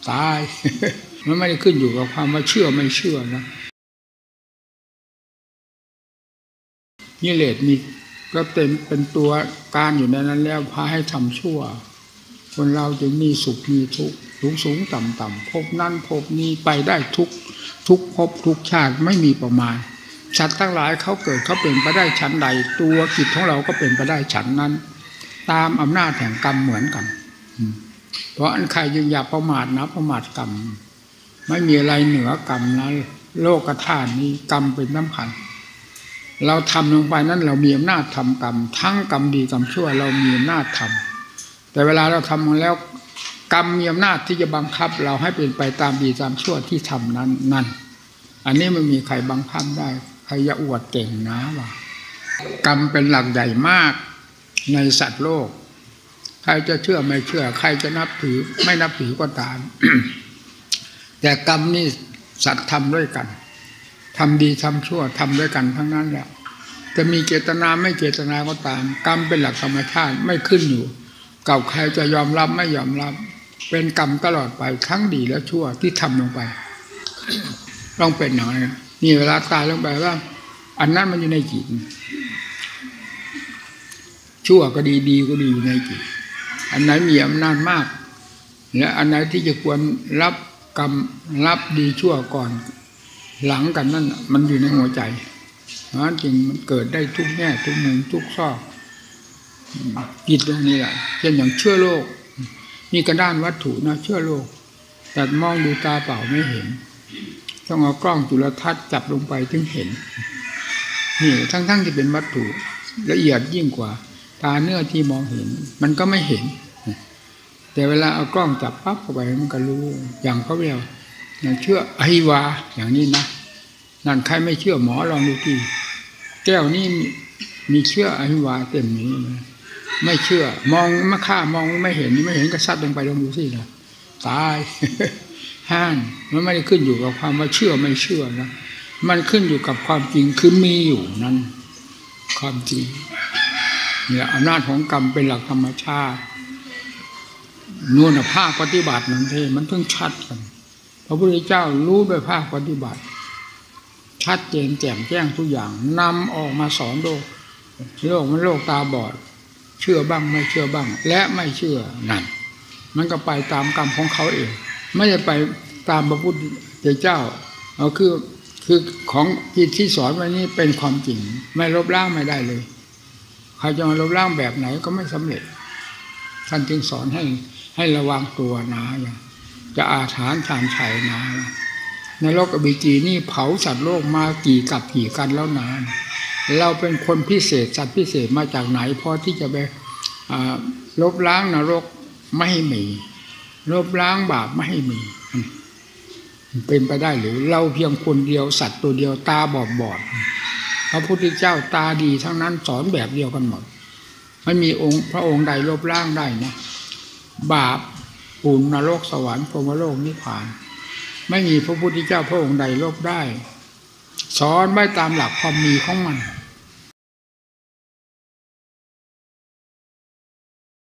ตาย มันไม่ได้ขึ้นอยู่กับความว่าเชื่อไม่เชื่อนะกิเลสมีก็เป็นตัวการอยู่ในนั้นแล้วพาให้ทำชั่วคนเราจะมีสุขมีทุกข์สูงต่ำภพนั้นภพนี้ไปได้ทุกภพทุกชาติไม่มีประมาณสัตว์ทั้งหลายเขาเกิดเขาเป็นไปได้ชั้นใดตัวจิตของเราก็เป็นไปได้ชั้นนั้นตามอำนาจแห่งกรรมเหมือนกันเพราะอันใครยังอย่าประมาทนะประมาทกรรมไม่มีอะไรเหนือกรรมนะโลกธาตุนี้กรรมเป็นสำคัญเราทำลงไปนั้นเรามีอำนาจทำกรรมทั้งกรรมดีกรรมชั่วเรามีอำนาจทำแต่เวลาเราทำมาแล้วกรรมมีอำนาจที่จะบังคับเราให้เป็นไปตามดีตามชั่วที่ทำนั่นอันนี้ไม่มีใครบังคับได้ใครจะอวดเก่งนะว่ากรรมเป็นหลักใหญ่มากในสัตว์โลกใครจะเชื่อไม่เชื่อใครจะนับถือไม่นับถือก็ตาม แต่กรรมนี่สัตว์ทำด้วยกันทำดีทำชั่วทำด้วยกันทั้งนั้นแหละจะมีเจตนาไม่เจตนาก็ตามกรรมเป็นหลักธรรมชาติไม่ขึ้นอยู่กับใครจะยอมรับไม่ยอมรับเป็นกรรมตลอดไปทั้งดีและชั่วที่ทำลงไป ต้องเป็นอย่างนั้นนี่เวลาตายลงไปว่าอันนั้นมันอยู่ในจิตชั่วก็ดีดีก็ดีอยู่ในจิตอันไหนมีอำนาจมากและอันไหนที่จะควรรับกรรมรับดีชั่วก่อนหลังกันนั่นมันอยู่ในหัวใจเพราะฉะนั้นจึงมันเกิดได้ทุกแง่ทุกมุมทุกซอกจิตตรงนี้แหละเช่นอย่างเชื้อโรคมีกระด้านวัตถุนะเชื้อโรคแต่มองดูตาเปล่าไม่เห็นต้องเอากล้องจุลทรรศน์จับลงไปถึงเห็นนี่ทั้งที่เป็นวัตถุละเอียดยิ่งกว่าตาเนื้อที่มองเห็นมันก็ไม่เห็นแต่เวลาเอากล้องจับปั๊บเข้าไปมันก็รู้อย่างเขาเรียกอย่างเชื่ออหิวาอย่างนี้นะนั่นใครไม่เชื่อหมอลองดูที่แก้วนี้มีเชื่ออหิวาเต็มนี้ไม่เชื่อมองไม่ค่ามองไม่เห็นก็ซัดลงไปลองดูสินะตาย ห้านมันไม่ได้ขึ้นอยู่กับความว่าเชื่อไม่เชื่อนะมันขึ้นอยู่กับความจริงคือมีอยู่นั้นความจริงเนี่ยอำนาจของกรรมเป็นหลักธรรมชาตินู่นภาคปฏิบัตินั่นเองมันเพิ่งชัดกันพระพุทธเจ้ารู้ด้วยภาคปฏิบัติชัดเจนแจ่มแจ้งทุกอย่างนำออกมาสอนโลกมันโลกตาบอดเชื่อบ้างไม่เชื่อบ้างและไม่เชื่อนั่นมันก็ไปตามกรรมของเขาเองไม่ได้ไปตามพระพุทธเจ้าเอาคือของที่สอนไว้นี้เป็นความจริงไม่ลบล้างไม่ได้เลยใครจะมาลบล้างแบบไหนก็ไม่สำเร็จท่านจึงสอนให้ระวังตัวนะจะอาถรรพ์ชาญชัยนะในโลกอบิจีนี่เผาสัตว์โลกมากี่กับกี่กันแล้วนะเราเป็นคนพิเศษสัตว์พิเศษมาจากไหนพอที่จะไปลบล้างนรกไม่ให้มีลบล้างบาปไม่ให้มีเป็นไปได้หรือเราเพียงคนเดียวสัตว์ตัวเดียวตาบอดพระพุทธเจ้าตาดีทั้งนั้นสอนแบบเดียวกันหมดไม่มีพระองค์ใดลบล้างได้นะบาปปุญนรกสวรรค์พรหมโลกนิพพานไม่มีพระพุทธเจ้าพระองค์ใดลบได้สอนไว้ตามหลักความมีของมัน